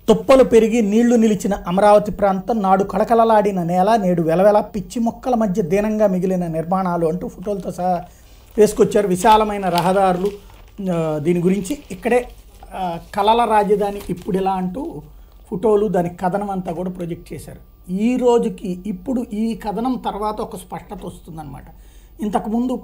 తుప్పలు పెరిగి నీళ్లు నిలిచిన అమరావతి ప్రాంతం నాడు కళకళలాడిన నేల నేడు వెలవెల పిచ్చి మొక్కల మధ్య దీనంగా మిగిలిన నిర్మాణాలు అంటూ ఫోటోలతో సహా వేసుకొచ్చారు. విశాలమైన రహదారులు, దీని గురించి ఇక్కడే కళల రాజధాని ఇప్పుడు ఇలా అంటూ ఫోటోలు, దాని కథనం అంతా కూడా ప్రొజెక్ట్ చేశారు. ఈ రోజుకి ఇప్పుడు ఈ కథనం తర్వాత ఒక స్పష్టత వస్తుందన్నమాట. ఇంతకుముందు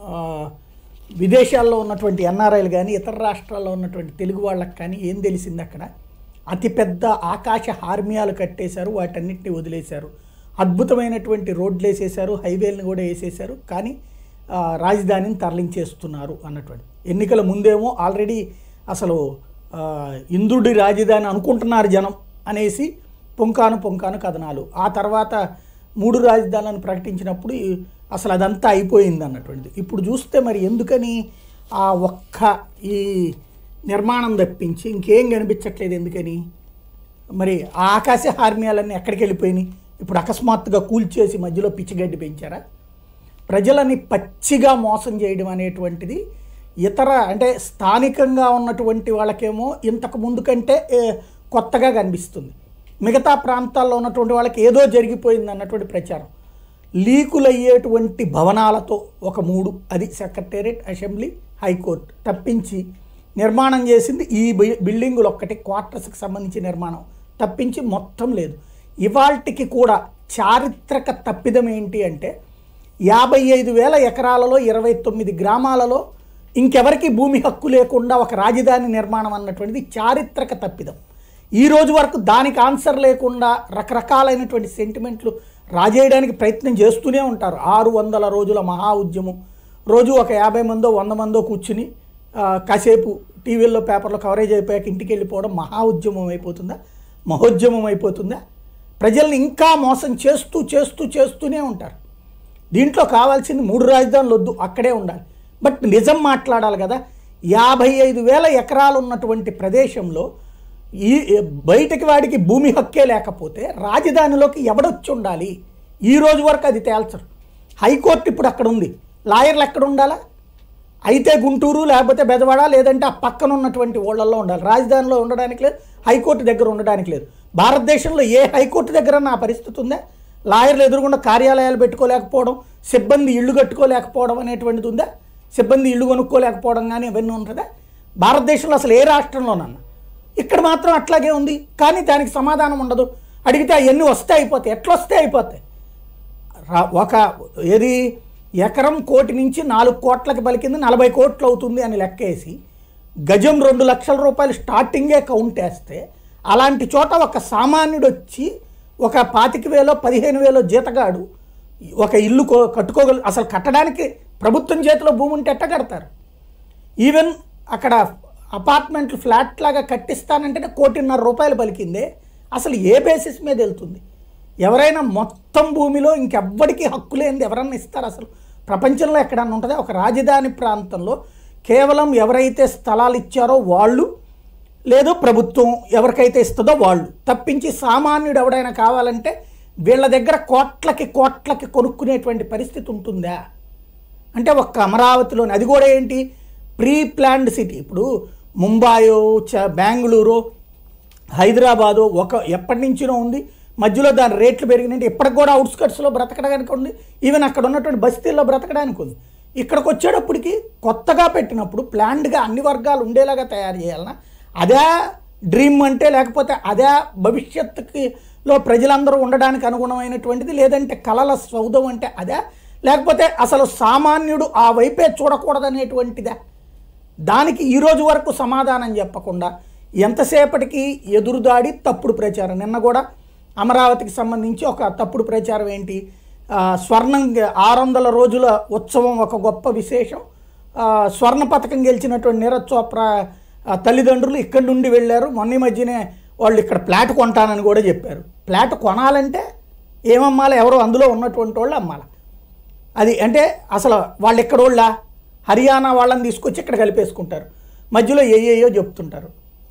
విదేశాల్లో ఉన్నటువంటి ఎన్ఆర్ఐలు కానీ ఇతర రాష్ట్రాల్లో ఉన్నటువంటి తెలుగు వాళ్ళకి కానీ ఏం తెలిసింది, అక్కడ అతిపెద్ద ఆకాశ హార్మియాలు కట్టేశారు, వాటన్నిటిని వదిలేశారు, అద్భుతమైనటువంటి రోడ్లు వేసేశారు, హైవేలను కూడా వేసేశారు, కానీ రాజధానిని తరలించేస్తున్నారు అన్నటువంటి. ఎన్నికల ముందేమో ఆల్రెడీ అసలు ఇంద్రుడి రాజధాని అనుకుంటున్నారు జనం అనేసి పొంకాను కథనాలు. ఆ తర్వాత 3 రాజధానులను ప్రకటించినప్పుడు అసలు అదంతా అయిపోయింది అన్నటువంటిది. ఇప్పుడు చూస్తే మరి ఎందుకని ఆ ఒక్క ఈ నిర్మాణం తప్పించి ఇంకేం కనిపించట్లేదు, ఎందుకని మరి ఆ ఆకాశ హార్మియాలన్నీ ఎక్కడికి వెళ్ళిపోయినాయి? ఇప్పుడు అకస్మాత్తుగా కూల్చేసి మధ్యలో పిచ్చిగడ్డి పెంచారా? ప్రజలని పచ్చిగా మోసం చేయడం అనేటువంటిది ఇతర అంటే స్థానికంగా ఉన్నటువంటి వాళ్ళకేమో ఇంతకు ముందు కంటే కొత్తగా కనిపిస్తుంది. మిగతా ప్రాంతాల్లో ఉన్నటువంటి వాళ్ళకి ఏదో జరిగిపోయింది అన్నటువంటి ప్రచారం. లీకులు అయ్యేటువంటి భవనాలతో ఒక 3, అది సెక్రటేరియట్, అసెంబ్లీ, హైకోర్టు తప్పించి నిర్మాణం చేసింది ఈ బిల్డింగులు ఒక్కటి, క్వార్టర్స్కి సంబంధించి నిర్మాణం తప్పించి మొత్తం లేదు. ఇవాల్టికి కూడా చారిత్రక తప్పిదం ఏంటి అంటే 55,000 ఎకరాలలో 29 గ్రామాలలో ఇంకెవరికి భూమి హక్కు లేకుండా ఒక రాజధాని నిర్మాణం అన్నటువంటిది చారిత్రక తప్పిదం. ఈ రోజు వరకు దానికి ఆన్సర్ లేకుండా రకరకాలైనటువంటి సెంటిమెంట్లు రాజేయడానికి ప్రయత్నం చేస్తూనే ఉంటారు. 600 రోజుల మహా ఉద్యమం, రోజు ఒక 50 మందో 100 మందో కూర్చుని కాసేపు టీవీల్లో పేపర్లో కవరేజ్ అయిపోయాక ఇంటికి వెళ్ళిపోవడం మహా ఉద్యమం అయిపోతుందా, మహోద్యమం అయిపోతుందా? ప్రజల్ని ఇంకా మోసం చేస్తూనే ఉంటారు. దీంట్లో కావాల్సింది 3 రాజధానులు వద్దు, అక్కడే ఉండాలి. బట్ నిజం మాట్లాడాలి కదా. 55,000 ఎకరాలు ఉన్నటువంటి ప్రదేశంలో ఈ బయటకి వాడికి భూమి హక్కే లేకపోతే రాజధానిలోకి ఎవడొచ్చి ఉండాలి? ఈ రోజు వరకు అది తేల్చరు. హైకోర్టు ఇప్పుడు అక్కడ ఉంది, లాయర్లు ఎక్కడ ఉండాలా? అయితే గుంటూరు, లేకపోతే బెజవాడ, లేదంటే ఆ పక్కన ఉన్నటువంటి ఊళ్ళల్లో ఉండాలి. రాజధానిలో ఉండడానికి లేదు, హైకోర్టు దగ్గర ఉండడానికి లేదు. భారతదేశంలో ఏ హైకోర్టు దగ్గర నా పరిస్థితి ఉందా? లాయర్లు ఎదురుగుండా కార్యాలయాలు పెట్టుకోలేకపోవడం, సిబ్బంది ఇళ్ళు కట్టుకోలేకపోవడం అనేటువంటిది ఉందా? సిబ్బంది ఇళ్ళు కొనుక్కోలేకపోవడం కానీ అవన్నీ ఉంటుందా? భారతదేశంలో అసలు ఏ రాష్ట్రంలోనన్నా. ఇక్కడ మాత్రం అట్లాగే ఉంది, కానీ దానికి సమాధానం ఉండదు. అడిగితే అవన్నీ వస్తే అయిపోతాయి. ఎట్లా వస్తే అయిపోతాయి? ఒక ఏది ఎకరం 1 కోటి నుంచి 4 కోట్లకి పలికింది 40 కోట్లు అవుతుంది అని లెక్కేసి గజం 2 లక్షల రూపాయలు స్టార్టింగే కౌంట్ వేస్తే, అలాంటి చోట ఒక సామాన్యుడు వచ్చి ఒక 25,000 15,000 జీతగాడు ఒక ఇల్లు కట్టుకోగలరు. అసలు కట్టడానికి ప్రభుత్వం చేతిలో భూమి ఉంటే ఎట్ట కడతారు? ఈవెన్ అక్కడ అపార్ట్మెంట్లు ఫ్లాట్ లాగా కట్టిస్తానంటేనే 1,50,00,000 రూపాయలు పలికిందే. అసలు ఏ బేసిస్ మీద వెళ్తుంది? ఎవరైనా మొత్తం భూమిలో ఇంకెవ్వడికి హక్కు లేనిది ఎవరన్నా ఇస్తారు? అసలు ప్రపంచంలో ఎక్కడన్నా ఉంటుందా? ఒక రాజధాని ప్రాంతంలో కేవలం ఎవరైతే స్థలాలు ఇచ్చారో వాళ్ళు, లేదు ప్రభుత్వం ఎవరికైతే ఇస్తుందో వాళ్ళు తప్పించి సామాన్యుడు ఎవడైనా కావాలంటే వీళ్ళ దగ్గర కోట్లకి కొనుక్కునేటువంటి పరిస్థితి ఉంటుందా? అంటే ఒక్క అమరావతిలోని, అది కూడా ఏంటి, ప్రీ ప్లాన్డ్ సిటీ. ఇప్పుడు ముంబాయో, బెంగళూరు, హైదరాబాదు ఎప్పటి నుంచినో ఉంది. మధ్యలో దాని రేట్లు పెరిగినాయంటే ఇప్పటికి కూడా అవుట్స్కట్స్లో బ్రతకడానికి ఉంది, ఈవెన్ అక్కడ ఉన్నటువంటి బస్తీల్లో బ్రతకడానికి ఉంది. ఇక్కడికి వచ్చేటప్పటికి కొత్తగా పెట్టినప్పుడు ప్లాన్డ్గా అన్ని వర్గాలు ఉండేలాగా తయారు చేయాలన్నా? అదే డ్రీమ్ అంటే, లేకపోతే అదే భవిష్యత్తులో ప్రజలందరూ ఉండడానికి అనుగుణమైనటువంటిది? లేదంటే కలల సౌధం అంటే అదే? లేకపోతే అసలు సామాన్యుడు ఆ వైపే చూడకూడదనేటువంటిదే? దానికి ఈరోజు వరకు సమాధానం చెప్పకుండా ఎంతసేపటికి ఎదురుదాడి, తప్పుడు ప్రచారం. నిన్న కూడా అమరావతికి సంబంధించి ఒక తప్పుడు ప్రచారం ఏంటి, స్వర్ణం 600 రోజుల ఉత్సవం ఒక గొప్ప విశేషం, స్వర్ణ పథకం గెలిచినటువంటి నీరజ్ చోప్రా తల్లిదండ్రులు ఇక్కడి నుండి వెళ్ళారు, మొన్న మధ్యనే వాళ్ళు ఇక్కడ ఫ్లాట్ కొంటానని కూడా చెప్పారు. ఫ్లాట్ కొనాలంటే ఏమమ్మాలి? ఎవరో అందులో ఉన్నటువంటి వాళ్ళు అమ్మాలి. అది అంటే అసలు వాళ్ళు ఎక్కడోళ్ళ హర్యానా వాళ్ళని తీసుకొచ్చి ఇక్కడ కలిపేసుకుంటారు, మధ్యలో ఏయో చెప్తుంటారు.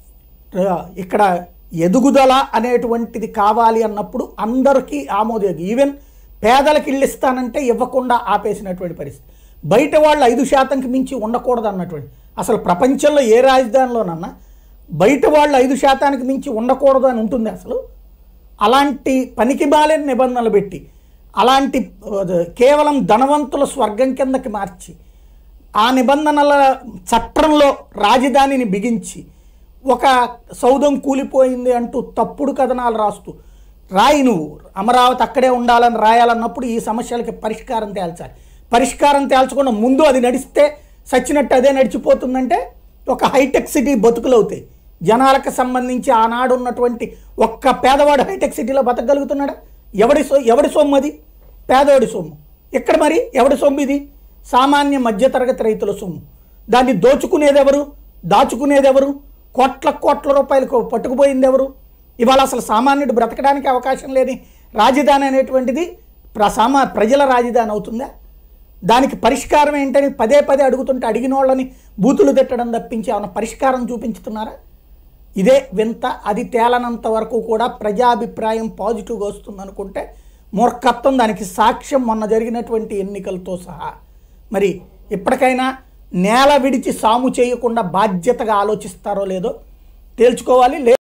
ఇక్కడ ఎదుగుదల అనేటువంటిది కావాలి అన్నప్పుడు అందరికీ ఆమోదయోగి. ఈవెన్ పేదలకు ఇళ్ళు ఇస్తానంటే ఇవ్వకుండా ఆపేసినటువంటి పరిస్థితి. బయట వాళ్ళు 5% మించి ఉండకూడదు అన్నటువంటి. అసలు ప్రపంచంలో ఏ రాజధానిలోనన్నా బయట వాళ్ళు 5% మించి ఉండకూడదు అని ఉంటుంది అసలు. అలాంటి పనికిమాలిన నిబంధనలు పెట్టి, అలాంటి కేవలం ధనవంతుల స్వర్గం కిందకి మార్చి, ఆ నిబంధనల చట్టంలో రాజధానిని బిగించి, ఒక సౌధం కూలిపోయింది అంటూ తప్పుడు కథనాలు రాస్తూ, రాయి నువ్వు అమరావతి అక్కడే ఉండాలని రాయాలన్నప్పుడు ఈ సమస్యలకి పరిష్కారం తేల్చాలి. పరిష్కారం తేల్చకుండా ముందు అది నడిస్తే సచ్చినట్టు అదే నడిచిపోతుందంటే ఒక హైటెక్ సిటీ బతుకులు అవుతాయి. జనాలకు సంబంధించి ఆనాడు ఉన్నటువంటి ఒక్క పేదవాడు హైటెక్ సిటీలో బతకగలుగుతున్నాడా? ఎవడి సొమ్ము అది? పేదవాడి సొమ్ము. ఇక్కడ మరి ఎవడి సొమ్ము ఇది? సామాన్య మధ్యతరగతి రైతుల సొమ్ము. దాన్ని దోచుకునేదెవరు? దాచుకునేదెవరు? కోట్ల రూపాయలకు పట్టుకుపోయింది ఎవరు? ఇవాళ అసలు సామాన్యుడు బ్రతకడానికి అవకాశం లేని రాజధాని అనేటువంటిది ప్రజల రాజధాని అవుతుందా? దానికి పరిష్కారం ఏంటని పదే అడుగుతుంటే అడిగిన వాళ్ళని బూతులు తిట్టడం తప్పించి ఏమైనా పరిష్కారం చూపించుతున్నారా? ఇదే వింత. అది తేలనంత వరకు కూడా ప్రజాభిప్రాయం పాజిటివ్గా వస్తుంది అనుకుంటే మూర్ఖత్వం. దానికి సాక్ష్యం మొన్న జరిగినటువంటి ఎన్నికలతో సహా. మరి ఇప్పటికైనా నేల విడిచి సాము చేయకుండా బాధ్యతగా ఆలోచిస్తారో లేదో తేల్చుకోవాలి.